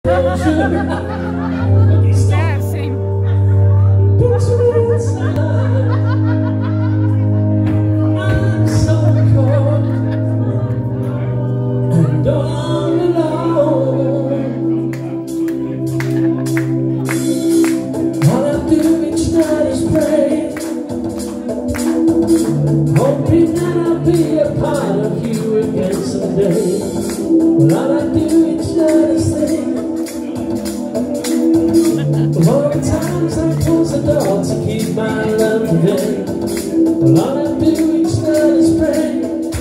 Okay, stop. Yeah, same. I'm so cold and all alone. All I do each night is pray, hoping that I'll be a part of you again someday. Well, all I do each night is think all the times I close the door to keep my love within. Well, all I do each night is pray,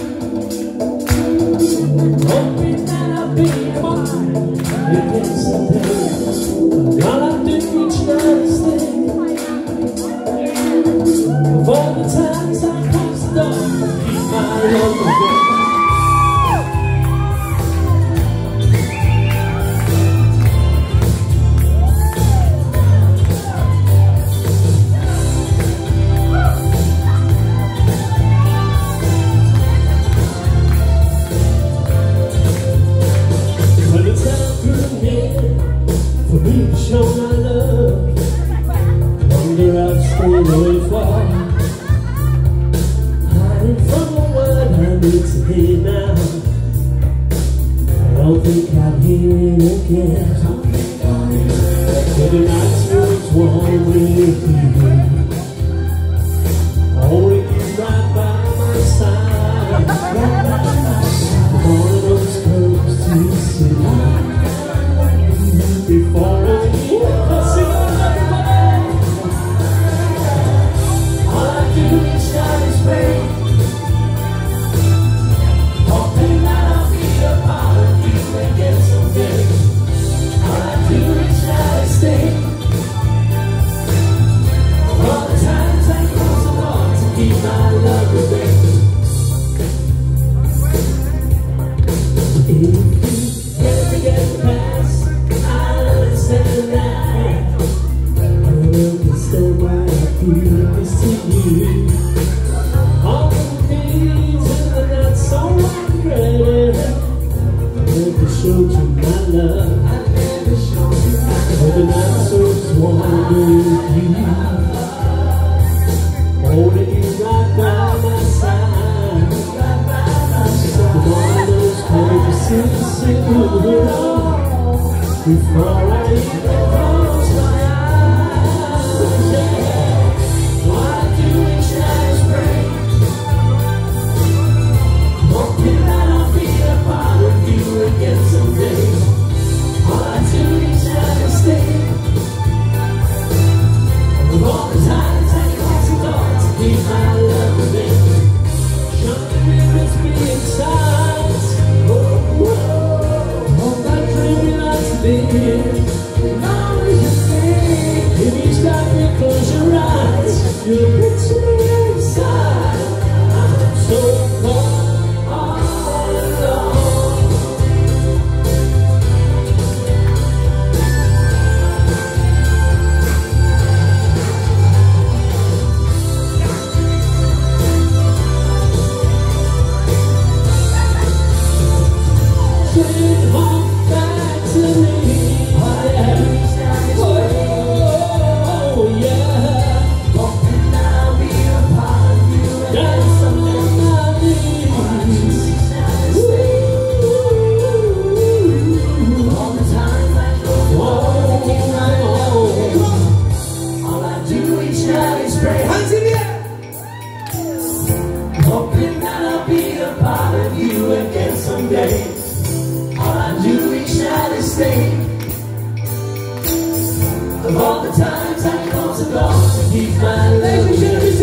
hoping that I'll be mine again someday. Well, all I do each night is think of all the times I close the door to keep my love within. Show my love, wonder I've stayed away far, hiding from the word I need to hear now. I don't think I'll hear it again. Every night was warm with you, only you right by my side. All of those curves to see before showed you my love. I never showed you my love. But the night so warm with you, holding you right by my side. All those conversations before I even close my eyes. Yeah. All I do each night is pray, hoping that I'll be a part of you again someday. All I do each night is think of all the times I close the door to keep my love within. Show the mirrors being silent. All that dream we like to be here. Now we just think, if each time you close your eyes, you'll picture me inside. I'm so cold. Hoping that I'll be a part of you again someday. All I do each night is think of all the times I close the door to keep my love.